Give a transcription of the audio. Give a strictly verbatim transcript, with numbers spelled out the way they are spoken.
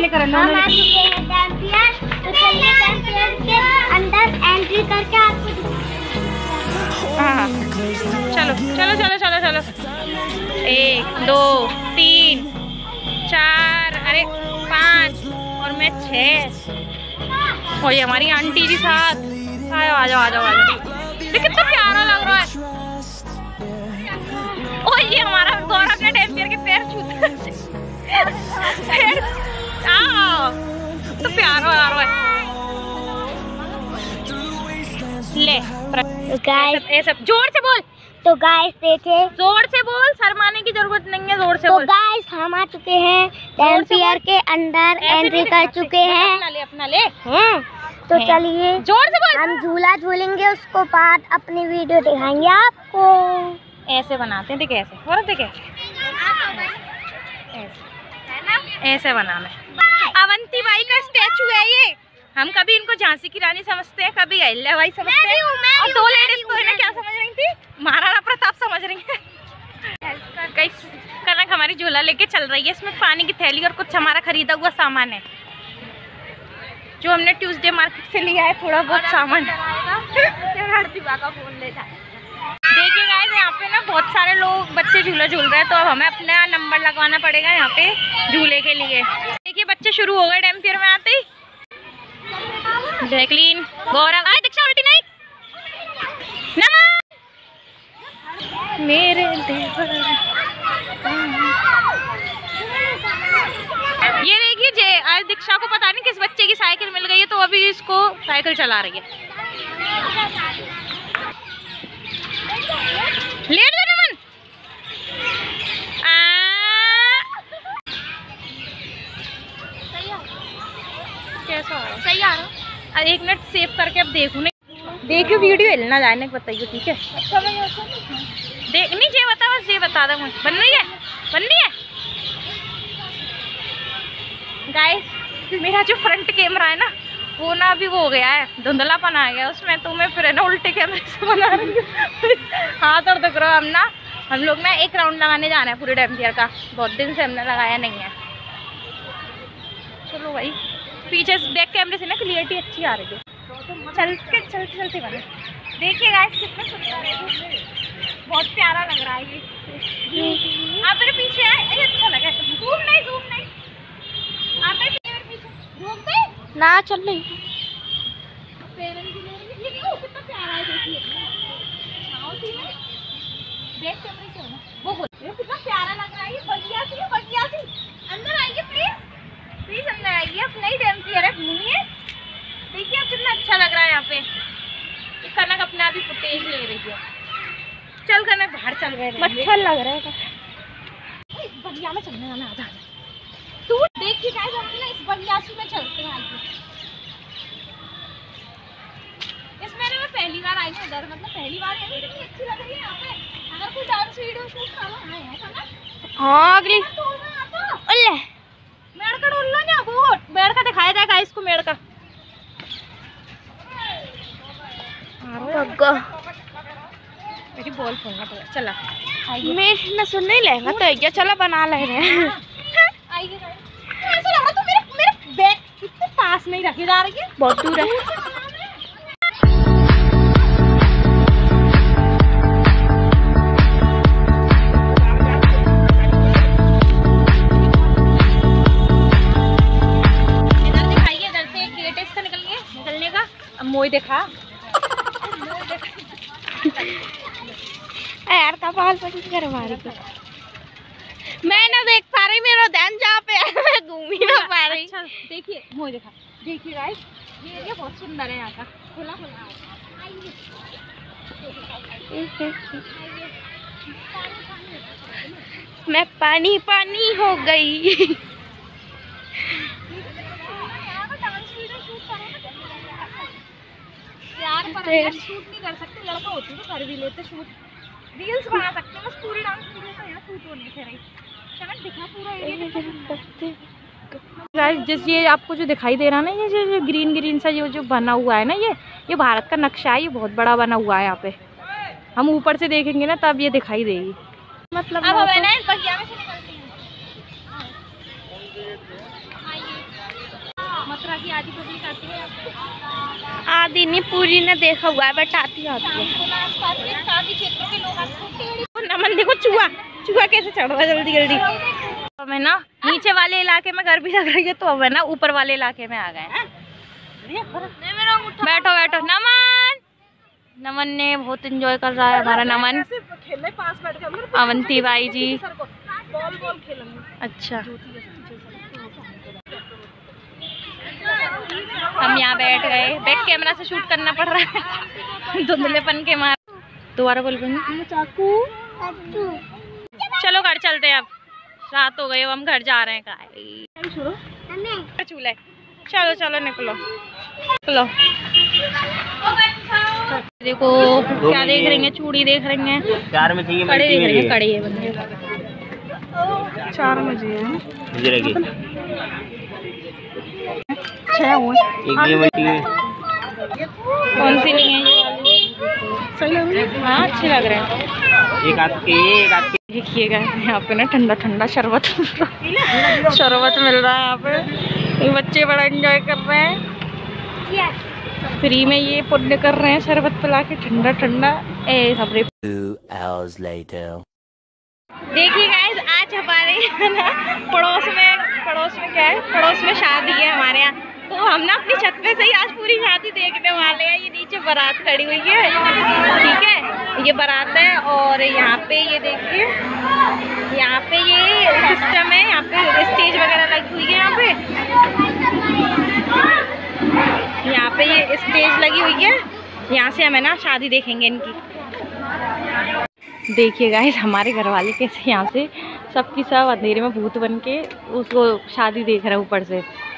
करना हम आ चुके हैं डैम्पियर, तो चलिए डैम्पियर के अंदर एंट्री करके आपको। हाँ चलो चलो चलो चलो चलो। एक दो तीन चार, अरे पाँच और मैं छः। और ये हमारी आंटी जी साथ। आयो आ जाओ आ जाओ आ जाओ। देखिए कितना प्यारा लग रहा है। और ये हमारा गौरव ने डैम्पियर के पैर छूते पैर आओ तो प्यारा लग रहा है। ले गाइस ऐसा जोर से बोल। तो गाइस देखे, जोर से बोल, शर्माने की जरूरत नहीं है, जोर से तो बोल। गाइस हम आ चुके हैं डैम्पियर के अंदर, एंट्री कर चुके हैं। अपना ले अपना ले हैं तो चलिए जोर से बोल। हम झूला झूलेंगे, उसको बाद अपनी वीडियो दिखाएंगे आपको। ऐसे बनाते हैं, देख ऐसे और देख ऐसे ऐसे बनाना है। अवंती बाई का स्टैचू है ये। हम कभी इनको झांसी की रानी समझते हैं, कभी अहिल्याबाई समझते हैं। और दो लेडीज को है ना क्या समझ रही थी, महाराणा प्रताप समझ रही है। कई कनक हमारी झूला लेके चल रही है, इसमें पानी की थैली और कुछ हमारा खरीदा हुआ सामान है जो हमने ट्यूसडे मार्केट से लिया है, थोड़ा बहुत सामान। देखिए गाइस यहाँ पे ना बहुत सारे लोग बच्चे झूला झूल रहे हैं, तो अब हमें अपना नंबर लगवाना पड़ेगा यहाँ पे झूले के लिए। देखिए बच्चे शुरू हो गए डैम्पियर में आते ही। जैकलीन, गौरव, आए दीक्षा उल्टी नहीं। नमन मेरे देवर। ये देखिए जे आज दीक्षा को पता नहीं किस बच्चे की साइकिल मिल गई है, तो अभी इसको साइकिल चला रही है। लेट दो नमन। कैसा आ रहा है? सही आ रहा है। एक मिनट सेव करके अब देखो नहीं, देखियो वीडियो हिलना जाने को बताइए, ठीक है? देख नहीं जे बता, बस ये बता दो मुझे बन रही है, बन रही है। गाइस मेरा जो फ्रंट कैमरा है ना वो ना अभी वो हो गया है, धुंधलापन आ गया उसमें, तो मैं फिर है ना उल्टे कैमरे से बना रही हूँ। हाथ और दिख रहा है। हम ना हम लोग ना एक राउंड लगाने जाना है पूरे डैम्पियर का, बहुत दिन से हमने लगाया नहीं है। चलो भाई पीछे बैक कैमरे से ना क्लियरिटी अच्छी आ रही है, चलते चलते चलते बने। देखिए गाइस कितना सुंदर है, बहुत प्यारा लग रहा है ये। आप मेरे पीछे आए, ये अच्छा लगा। जूम नहीं जूम नहीं, आप मेरे पीछे जूम पे ना चल रही। कितना प्यारा है देखिए, बैक कैमरे से ना वो बोल कितना प्यारा लग रहा है ये। बढ़िया सी बढ़िया सी अंदर आइए प्लीज प्लीज अंदर आइए। अब नई डैम्पियर है, घूमिए, देखिए अब कितना अच्छा लग रहा है यहाँ पे। कनक अपने आप ही फुटेज ले रही है। चल कनक बाहर चल रहे हैं, अच्छा लग रहा है। इस बगिया में चलने वाला आजा तू देखिए गाइस, हम ना इस बगियासी में चलते हैं। इसमें ना मैं पहली बार आई हूँ इधर, मतलब पहली बार आई, कितनी अच्छी लग रही है यहाँ पे। अगर कोई डांस वीडियो शूट करना है ना, हाँ अगली ओले मेड़ का डोल लो ना, वो मेड़ का दिखाया जाएगा इसको, मेड़ का मेरी बॉल फोड़ना पड़ेगा। चला मेरे ना सुन नहीं लेगा तो क्या, चला बना ले रहे हैं। आइए ऐसा लग रहा तो मेरे मेरे बैग इतने पास नहीं रखी जा रही है, बहुत दूर है। इधर दिखाइए, इधर से एक गेट है इसका निकलने निकलने का। अब मोई देखा यार कपाल पर कर मारी को मैं ना देख पा रही, मेरा ध्यान जहाँ पे है मैं घूम ही ना पा रही। अच्छा देखिए मोई देखा, देखिए गाइस ये एरिया बहुत सुंदर है यहाँ का, खुला खुला मैं पानी पानी हो गई। यार पर शूट नहीं कर सकते, लड़का होती तो कर भी लेते शूट, रील्स बना सकते हैं, बस पूरी डांस वीडियो तो यहाँ शूट होने थे रही। चलो दिखा पूरा एरिया। गाइस जैसे ये आपको जो दिखाई दे रहा है ना, ये जो, जो ग्रीन ग्रीन सा ये जो बना हुआ है ना, ये ये भारत का नक्शा है, ये बहुत बड़ा बना हुआ है यहाँ पे। हम ऊपर से देखेंगे ना तब ये दिखाई देगी। मतलब अब हमें ना इस बगिया में से निकलते हैं। मथुरा की आधी पब्लिक आती है। आधी नहीं, पूरी ने देखा हुआ है, बट आती आती है। आसपास के काफी क्षेत्रों के लोग आते हैं। नमन देखो चूहा, चूहा कैसे चढ़ रहा है जल्दी जल्दी। तो मैं ना नीचे वाले इलाके में गर्मी लग रही है, तो अब है ना ऊपर वाले इलाके में आ गए हैं। बैठो बैठो। नमन नमन ने बहुत एंजॉय कर रहा है हमारा नमन। अवंती बाई जी। अच्छा, हम यहाँ बैठ गए। बैक कैमरा से शूट करना पड़ रहा है धुंधलेपन के मार। दोबारा बोल बनी चाकू। चलो घर चलते हैं, अब रात हो गई, अब हम घर जा रहे हैं। चूल्हे चलो चलो निकलो निकलो। देखो क्या देख रही हैं, चूड़ी देख रही हैं, चार में चाहिए, कड़े देख रही हैं, कड़े है बंदे चार मुझे छह हुए। कौन सी नहीं है ये वाली? सही लग रही है। हाँ अच्छे लग रहे हैं। एक हाथ के एक हाथ के। देखिएगा यहाँ पे ना ठंडा ठंडा शरबत शरबत मिल रहा है यहाँ पे। ये बच्चे बड़ा एंजॉय कर रहे हैं, फ्री में ये पुण्य कर रहे हैं, शरबत पिला के ठंडा ठंडा। ए सबरे देखिए गाइस, आज हमारे ना पड़ोस में पड़ोस में क्या है, पड़ोस में शादी है हमारे यहाँ। तो हम ना अपनी छत पे से ही आज पूरी शादी देखने वाले हैं। ये नीचे बारात खड़ी हुई है, ठीक है, ये बारात है। और यहाँ पे ये देखिए, यहाँ पे ये सिस्टम है, यहाँ पे स्टेज वगैरह लगी हुई है। यहाँ पे यहाँ पे ये स्टेज लगी हुई है, यहाँ से हमें ना शादी देखेंगे इनकी। देखिए गाइस, हमारे घर वाले कैसे यहाँ से सबकी सब अंधेरे में भूत बन के उसको शादी देख रहे हैं ऊपर से।